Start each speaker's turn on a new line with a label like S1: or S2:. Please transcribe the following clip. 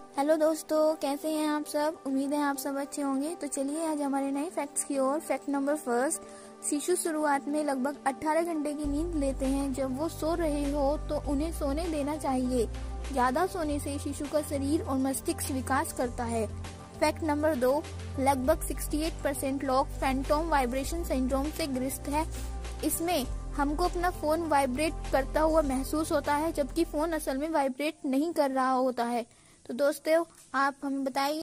S1: Hello दोस्तों, कैसे हैं आप सब। उम्मीद है आप सब अच्छे होंगे। तो चलिए आज हमारे नए फैक्ट्स की ओर। फैक्ट नंबर फर्स्ट, शिशु शुरुआत में लगभग 18 घंटे की नींद लेते हैं। जब वो सो रहे हो तो उन्हें सोने देना चाहिए। ज्यादा सोने से शिशु का शरीर और मस्तिष्क विकास करता है। फैक्ट नंबर 2, लगभग 68% लोग फैंटोम वाइब्रेशन सिंड्रोम से ग्रस्त है। इसमें हमको अपना फोन वाइब्रेट करता हुआ महसूस होता है, जबकि फोन असल में वाइब्रेट नहीं कर रहा होता है। तो दोस्तों, आप हमें बताइए